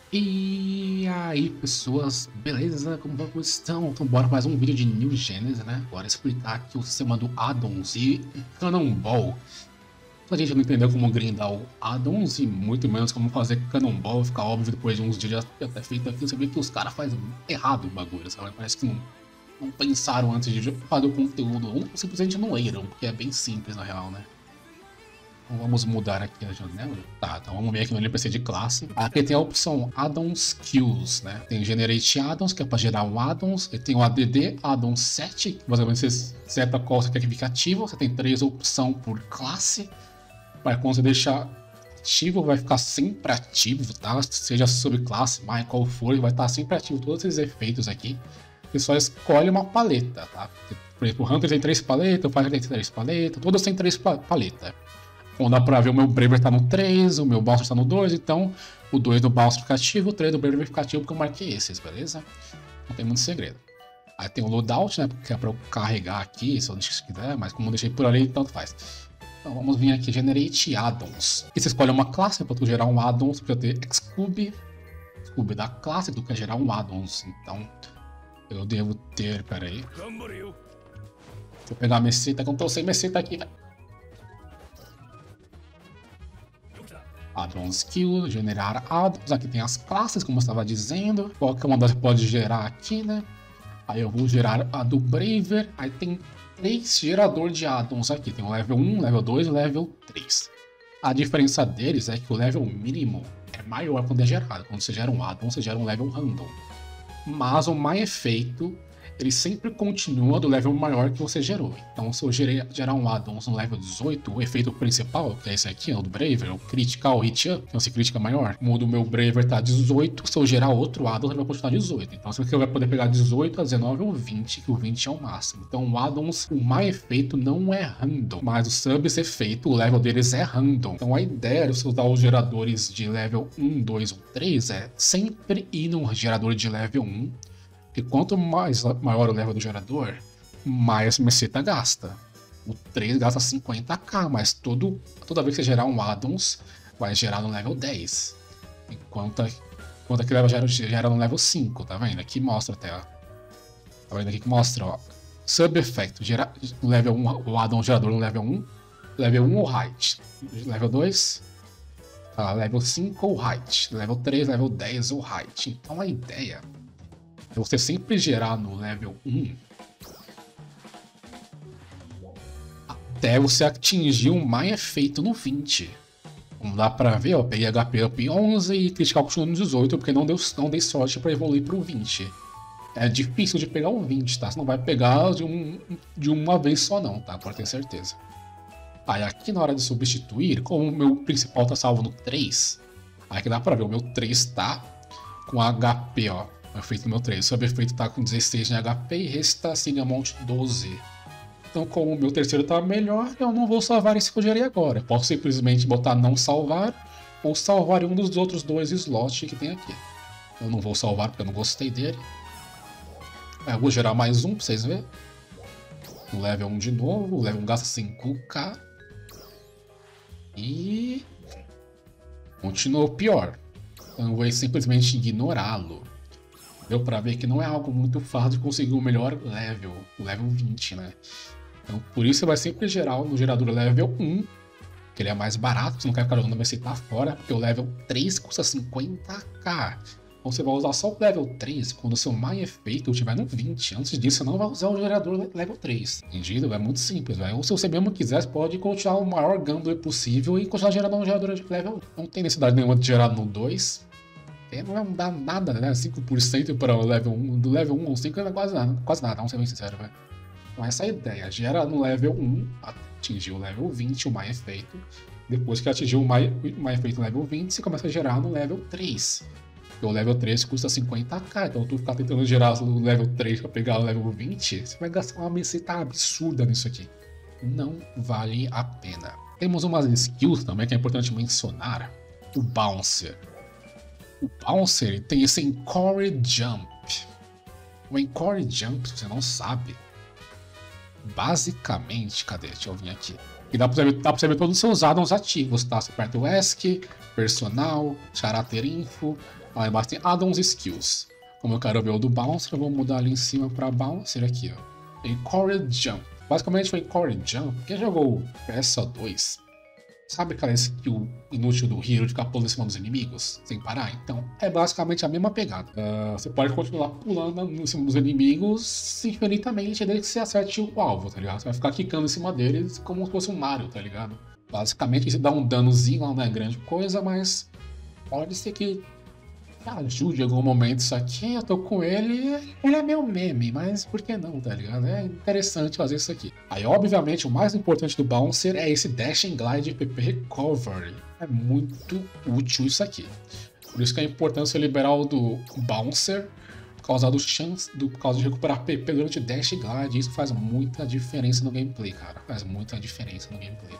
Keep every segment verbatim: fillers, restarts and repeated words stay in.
E aí, pessoas, beleza? Como vocês estão? Então, bora mais um vídeo de New Genesis, né? Bora explicar aqui o sistema do Addons e Cannonball. A gente não entendeu como grindar o Addons e muito menos como fazer Cannonball, ficar óbvio depois de uns dias de ter feito aquilo. Você vê que os caras fazem errado o bagulho, sabe? Parece que não, não pensaram antes de fazer o conteúdo, ou simplesmente não leram, porque é bem simples na real, né? Então vamos mudar aqui a janela. Tá, então vamos ver aqui no N P C de classe. Aqui tem a opção Addons Kills, né? Tem Generate Addons, que é para gerar um Addons. E tem o A D D Addons sete, que basicamente você seta qual você quer que fique ativo. Você tem três opções por classe. Para quando você deixar ativo, vai ficar sempre ativo, tá? Seja sobre classe, mais qual for, vai estar sempre ativo todos esses efeitos aqui. Você só escolhe uma paleta, tá? Por exemplo, o Hunter tem três paletas, o Fighter tem três paletas, todos têm três paletas. Bom, dá pra ver o meu Braver tá no três, o meu Bouncer tá no dois, então o dois do Bouncer fica ativo, o três do Braver fica ativo porque eu marquei esses, beleza? Não tem muito segredo. Aí tem o Loadout, né, que é pra eu carregar aqui, se eu quiser, mas como eu deixei por ali, tanto faz. Então vamos vir aqui, Generate Addons. E você escolhe uma classe para tu gerar um Addons, pra ter Excube, Excube da classe, tu quer gerar um Addons, então eu devo ter, pera aí. Deixa eu pegar a meseta, que eu não tô sem meseta aqui, velho. Addons Skill, generar addons, aqui tem as classes, como eu estava dizendo, qualquer uma das pode gerar aqui, né? Aí eu vou gerar a do Braver, aí tem três geradores de addons aqui, tem o level um, level dois e level três. A diferença deles é que o level mínimo é maior quando é gerado, quando você gera um addon, você gera um level random. Mas o My efeito, ele sempre continua do level maior que você gerou. Então, se eu gerei, gerar um addons no level dezoito, o efeito principal, que é esse aqui, o do Braver, o Critical Hit Up, que é esse crítica maior, como o do meu Braver tá dezoito, se eu gerar outro addons, ele vai continuar dezoito. Então, você vai poder pegar dezoito, a dezenove ou vinte, que o vinte é o máximo. Então, o addons, o My efeito não é random, mas o Subs efeito, o level deles é random. Então, a ideia de você usar os geradores de level um, dois ou três é sempre ir no gerador de level um, e quanto mais maior o level do gerador, mais meseta gasta. O três gasta cinquenta k, mas todo, toda vez que você gerar um addons, vai gerar no level dez. Enquanto, enquanto aquele level gera, gera no level cinco, tá vendo? Aqui mostra até, ó. Tá vendo aqui que mostra, ó. Sub Effect, gera, level um, o addon gerador no level um, level um ou height. Level dois, tá, level cinco ou height. Level três, level dez ou height. Então a ideia é você sempre gerar no level um até você atingir o My efeito no vinte. Como dá pra ver, ó, peguei H P up onze e Critical continua no dezoito, porque não, deu, não dei sorte pra evoluir pro vinte. É difícil de pegar o vinte, tá? Você não vai pegar de, um, de uma vez só não, tá? Pode ter certeza. Aí aqui na hora de substituir, como o meu principal tá salvo no três, aí que dá pra ver, o meu três tá com H P, ó. Efeito no meu três. O sub-efeito tá com dezesseis de H P e esse tá sem amount doze. Então, como o meu terceiro tá melhor, eu não vou salvar esse que eu gerei agora. Posso simplesmente botar não salvar ou salvar em um dos outros dois slots que tem aqui. Eu não vou salvar porque eu não gostei dele. Eu vou gerar mais um pra vocês verem. O level um de novo. O level um gasta cinco k. E continuou pior. Então eu vou simplesmente ignorá-lo. Deu pra ver que não é algo muito fácil de conseguir o melhor level, o level vinte, né? Então, por isso você vai sempre gerar no gerador level um, que ele é mais barato, você não quer ficar jogando meseta fora, porque o level três custa cinquenta k. Então você vai usar só o level três quando o seu My efeito estiver no vinte. Antes disso, você não vai usar o gerador level três. Entendido? É muito simples, velho. Ou se você mesmo quiser, você pode continuar o maior gambler possível e continuar gerando um gerador de level um. Não tem necessidade nenhuma de gerar no dois. Não vai mudar nada, né? cinco por cento para o level um, do level um ao cinco é quase nada, quase nada, vamos ser bem sinceros, velho. Então essa é a ideia, gera no level um, atingir o level vinte, o My efeito. Depois que atingir o My, My efeito no level vinte, você começa a gerar no level três. Porque o level três custa cinquenta k, então tu ficar tentando gerar no level três para pegar o level vinte, você vai gastar uma meseta absurda nisso aqui. Não vale a pena. Temos umas skills também que é importante mencionar. O Bouncer. O Bouncer tem esse Encore Jump. O Encore Jump, se você não sabe, basicamente, cadê? Deixa eu vir aqui. E dá pra você ver, dá pra você ver todos os seus addons ativos, tá? Você aperta o ESC, Personal, Character Info, lá embaixo tem Addons e Skills. Como eu quero ver o do Bouncer, eu vou mudar ali em cima pra Bouncer aqui, ó. Encourage Jump. Basicamente o Encourage Jump, quem jogou P S O dois, sabe aquela skill inútil do Hero de ficar pulando em cima dos inimigos, sem parar? Então, é basicamente a mesma pegada. Uh, você pode continuar pulando em cima dos inimigos infinitamente, desde que você acerte o alvo, tá ligado? Você vai ficar quicando em cima deles como se fosse um Mario, tá ligado? Basicamente, isso dá um danozinho, não é grande coisa, mas pode ser que ajude em algum momento isso aqui. Eu tô com ele, ele é meu meme, mas por que não, tá ligado? É interessante fazer isso aqui. Aí, obviamente, o mais importante do Bouncer é esse Dash and Glide P P Recovery. É muito útil isso aqui. Por isso que é importante você liberar o do Bouncer, por causa do chance, do, por causa de recuperar P P durante Dash e Glide. Isso faz muita diferença no gameplay, cara. Faz muita diferença no gameplay.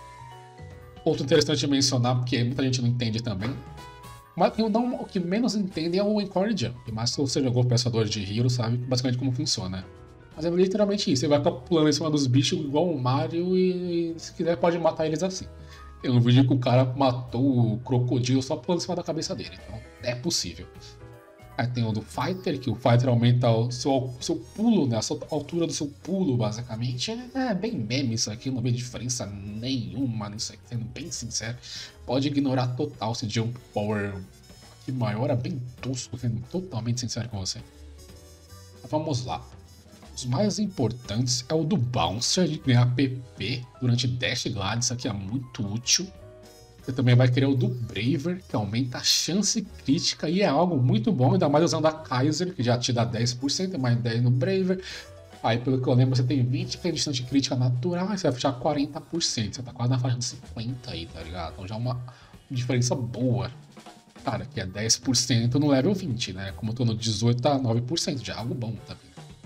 Outro interessante de mencionar, porque muita gente não entende também, mas eu não, o que menos entende é o Encourage Jump. Mas se você jogou Pensador de Hero, sabe basicamente como funciona. Mas é literalmente isso. Você vai ficar pulando em cima dos bichos igual o Mario e, se quiser, pode matar eles assim. Tem um vídeo que o cara matou o crocodilo só pulando em cima da cabeça dele. Então é possível. Aí tem o do Fighter, que o Fighter aumenta o seu, seu pulo, né? A altura do seu pulo, basicamente. É bem meme isso aqui, não vejo diferença nenhuma nisso aqui, sendo bem sincero. Pode ignorar total esse Jump Power aqui maior, é bem tosco, sendo totalmente sincero com você. Mas vamos lá. Os mais importantes é o do Bouncer, de ganhar P P durante Dash e Glide, isso aqui é muito útil. Você também vai querer o do Braver, que aumenta a chance crítica e é algo muito bom, ainda mais usando a Kaiser, que já te dá dez por cento, mais dez no Braver. Aí, pelo que eu lembro, você tem vinte por cento de chance crítica natural, aí você vai fechar quarenta por cento. Você tá quase na faixa de cinquenta por cento aí, tá ligado? Então já é uma diferença boa. Cara, que é dez por cento no level vinte, né? Como eu tô no dezoito, tá nove por cento, já é algo bom também.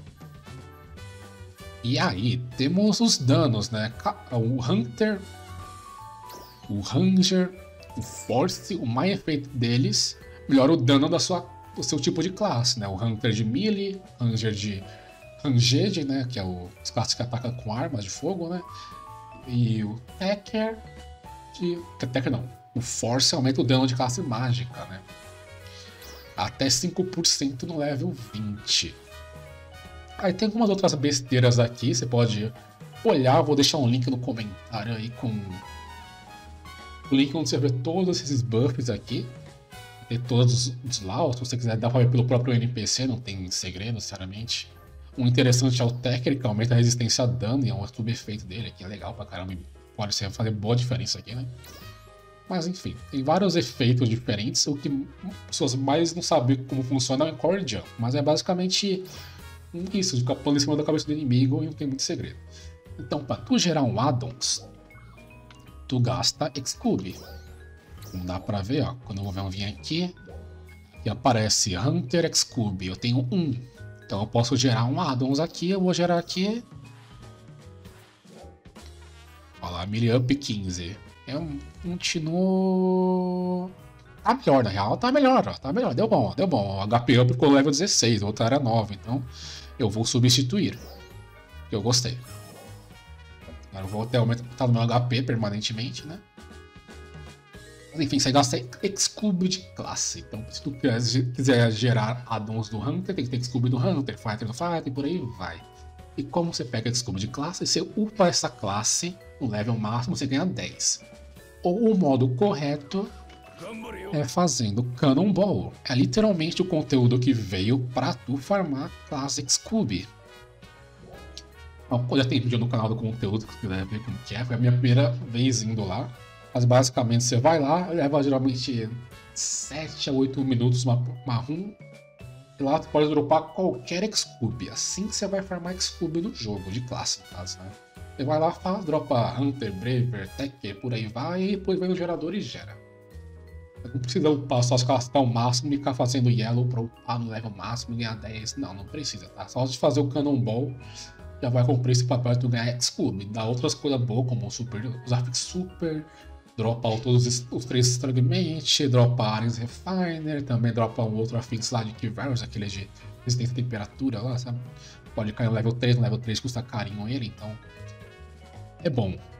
E aí, temos os danos, né? O Hunter, o Ranger, o Force, o mais efeito deles melhora o dano da sua, do seu tipo de classe, né? O Hunter de melee, Ranger de Ranged, né? Que é o classe que ataca com armas de fogo, né? E o Tekker de... Tekker não. O Force aumenta o dano de classe mágica, né? Até cinco por cento no level vinte. Aí tem algumas outras besteiras aqui, você pode olhar, vou deixar um link no comentário aí com o link onde você vê todos esses buffs aqui. Tem todos os lá, se você quiser dá pra ver pelo próprio N P C, não tem segredo, sinceramente. Um interessante é o Tekker, que aumenta a resistência a dano e é um sub-efeito dele, que é legal pra caramba, pode ser fazer boa diferença aqui, né? Mas enfim, tem vários efeitos diferentes, o que pessoas mais não sabem como funciona é o Encourage Jump, mas é basicamente isso, de ficar pulando em cima da cabeça do inimigo e não tem muito segredo. Então, para tu gerar um addons, tu gasta Excube. Não dá pra ver, ó. Quando eu vou vir aqui, e aparece Hunter Excube. Eu tenho um. Então eu posso gerar um addons aqui. Eu vou gerar aqui. Olha lá, Melee Up quinze. Eu continuo. Tá melhor, na real. Tá melhor, ó. Tá melhor. Deu bom, deu bom. O H P Up ficou level dezesseis. O outro era nove. Então eu vou substituir. Eu gostei. Agora eu vou até aumentar o meu H P permanentemente, né? Mas enfim, você gasta Excube de classe. Então, se tu quiser gerar addons do Hunter, tem que ter Excube do Hunter, Fighter do Fighter e por aí vai. E como você pega Excube de classe, você upa essa classe no level máximo, você ganha dez. Ou o modo correto é fazendo Cannonball. É literalmente o conteúdo que veio pra tu farmar classe Excube. Eu já tem vídeo no canal do conteúdo, se quiser ver como que é. Foi a minha primeira vez indo lá. Mas basicamente você vai lá, leva geralmente sete a oito minutos uma, uma run. E lá você pode dropar qualquer Excube. Assim que você vai farmar Excube no jogo, de classe, no caso, né? Você vai lá, faz, dropa Hunter, Braver, Tekker, por aí vai, e depois vai no gerador e gera. Não precisa upar só as classes até o máximo e ficar fazendo Yellow pra upar no level máximo e ganhar dez. Não, não precisa, tá? Só de fazer o Cannonball já vai cumprir esse papel de tu ganhar Excube. Dá outras coisas boas, como o Super, os Affix Super, dropa todos os, os três fragmentos, dropa Ares Refiner, também dropa um outro Affix lá de Keyvirus, aquele de resistência à temperatura lá, sabe? Pode cair no level três, no level três custa carinho ele, então é bom.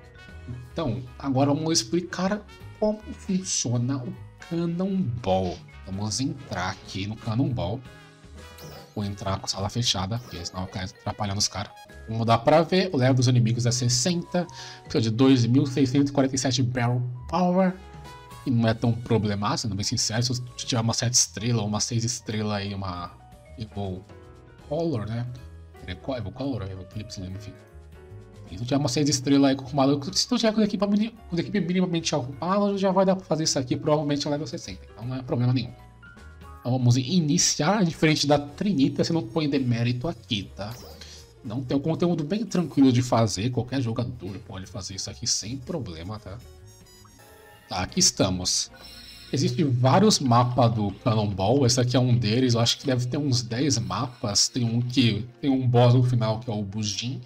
Então, agora vamos explicar como funciona o Cannonball. Vamos entrar aqui no Cannonball. Vou entrar com a sala fechada, porque senão vai ficar atrapalhando os caras. Como dá pra ver, o level dos inimigos é sessenta, precisa de dois mil seiscentos e quarenta e sete Barrel Power. E não é tão problemático, sendo bem sincero, se eu tiver uma sete estrela ou uma seis estrela aí, uma Evil Color, né? Evil Color, Evil Eclipse, enfim. Se tu tiver uma seis estrelas aí com maluco, se tu tiver com a equipe, com a equipe minimamente arrumada, já vai dar pra fazer isso aqui provavelmente a level sessenta, então não é problema nenhum. Então vamos iniciar, diferente da Trinita, você não põe demérito aqui, tá? Não tem um conteúdo bem tranquilo de fazer, qualquer jogador pode fazer isso aqui sem problema, tá? Tá, aqui estamos. Existem vários mapas do Cannonball, esse aqui é um deles, eu acho que deve ter uns dez mapas, tem um que tem um boss no final que é o Bujin.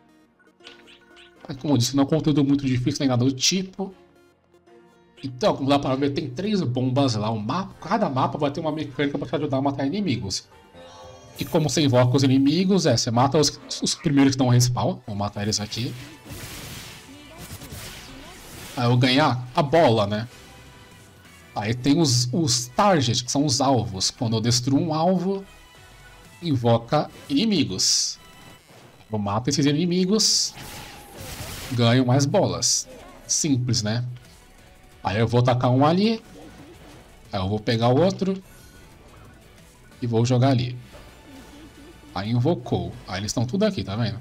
Como eu disse, não é um conteúdo muito difícil nem nada do tipo. Então, como dá para ver, tem três bombas lá. O mapa, cada mapa vai ter uma mecânica para te ajudar a matar inimigos. E como você invoca os inimigos, é, você mata os, os primeiros que estão respawn. Vou matar eles aqui. Aí eu ganhar a bola, né? Aí tem os, os targets, que são os alvos. Quando eu destruo um alvo, invoca inimigos. Eu mato esses inimigos, ganho mais bolas. Simples, né? Aí eu vou tacar um ali. Aí eu vou pegar o outro. E vou jogar ali. Aí invocou. Aí eles estão tudo aqui, tá vendo?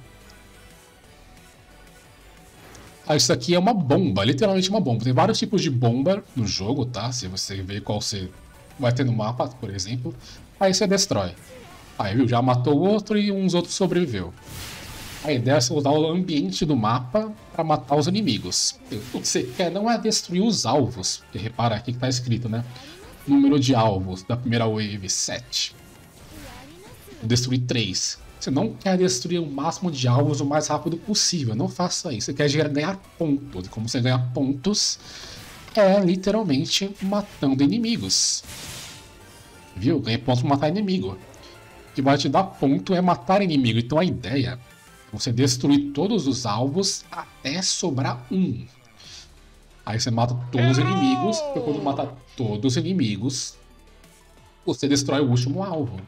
Aí isso aqui é uma bomba, literalmente uma bomba. Tem vários tipos de bomba no jogo, tá? Se você ver qual você vai ter no mapa, por exemplo. Aí você destrói. Aí, viu? Já matou o outro e uns outros sobreviveu. A ideia é você usar o ambiente do mapa para matar os inimigos. O que você quer não é destruir os alvos. Porque repara aqui que tá escrito, né? Número de alvos da primeira wave, sete. Destruir três. Você não quer destruir o máximo de alvos o mais rápido possível. Não faça isso. Você quer ganhar pontos. E como você ganha pontos, é literalmente matando inimigos. Viu? Ganhei pontos para matar inimigo. O que vai te dar ponto é matar inimigo. Então a ideia é você destruir todos os alvos até sobrar um. Aí você mata todos os inimigos. E quando matar todos os inimigos, você destrói o último alvo.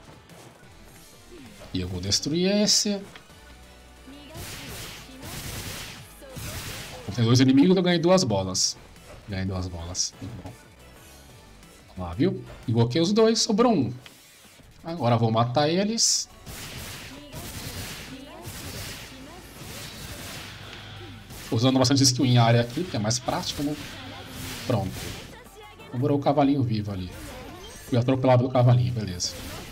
E eu vou destruir esse. Tem dois inimigos, eu ganhei duas bolas. Ganhei duas bolas. Muito bom. Vamos lá, viu? Invoquei os dois, sobrou um. Agora eu vou matar eles. Usando bastante skill em área aqui, que é mais prático, né? Pronto. Sobrou o cavalinho vivo ali. Fui atropelado pelo cavalinho, beleza.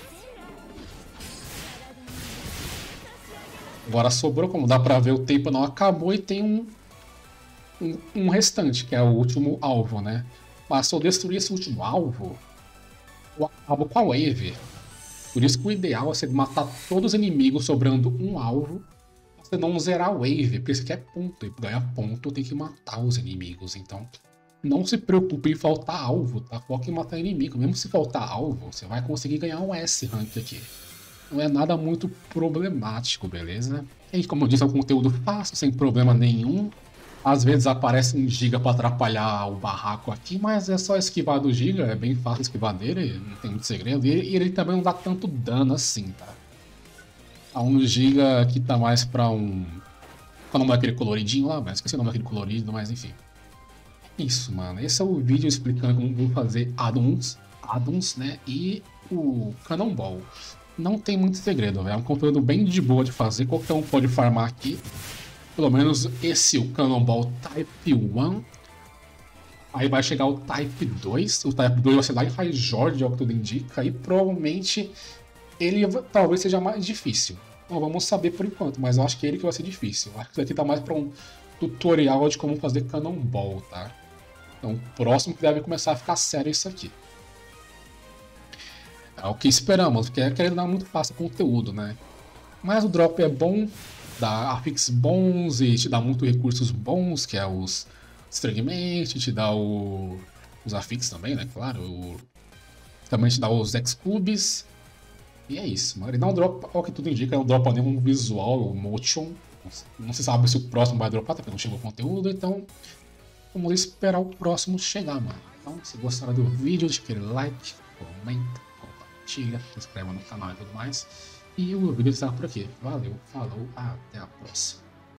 Agora sobrou, como dá pra ver, o tempo não acabou e tem um, um, um restante, que é o último alvo, né? Mas se eu destruir esse último alvo, eu acabo com a wave. Por isso que o ideal é você matar todos os inimigos sobrando um alvo, pra você não zerar a wave, porque isso aqui é ponto. E pra ganhar ponto tem que matar os inimigos. Então não se preocupe em faltar alvo, tá? Foca em matar inimigo. Mesmo se faltar alvo, você vai conseguir ganhar um S rank aqui. Não é nada muito problemático, beleza? E como eu disse, é um conteúdo fácil, sem problema nenhum. Às vezes aparece um giga para atrapalhar o barraco aqui, mas é só esquivar do giga, é bem fácil esquivar dele, não tem muito segredo. E ele, e ele também não dá tanto dano assim, tá? A um giga aqui tá mais pra um... Qual é o nome daquele coloridinho lá? Mas esqueci o nome daquele colorido, mas enfim. Isso, mano. Esse é o vídeo explicando como vou fazer addons, addons, né? E o Cannonball. Não tem muito segredo, véio. É um conteúdo bem de boa de fazer, qualquer um pode farmar aqui. Pelo menos esse, o Cannonball Type um. Aí vai chegar o Type dois. O Type dois vai ser lá em High Jorge, é o que tudo indica. E provavelmente ele talvez seja mais difícil. Não vamos saber por enquanto, mas eu acho que ele que vai ser difícil. Eu acho que isso aqui tá mais para um tutorial de como fazer Cannonball, tá? Então o próximo que deve começar a ficar sério é isso aqui. É o que esperamos, porque é querendo dar muito fácil conteúdo, né? Mas o drop é bom, dá affix bons e te dá muitos recursos bons, que é os Strangmate, te dá o, os affix também, né? Claro, o, também te dá os X-Cubes. E é isso, mano. Ele dá um drop, ao que tudo indica, é um drop nenhum visual, o motion. Não se, não se sabe se o próximo vai dropar, porque não chegou conteúdo, então vamos esperar o próximo chegar, mano. Então, se gostaram do vídeo, deixa aquele like, comenta, compartilha, se inscreva no canal e tudo mais. E o vídeo está por aqui. Valeu, falou, até a próxima.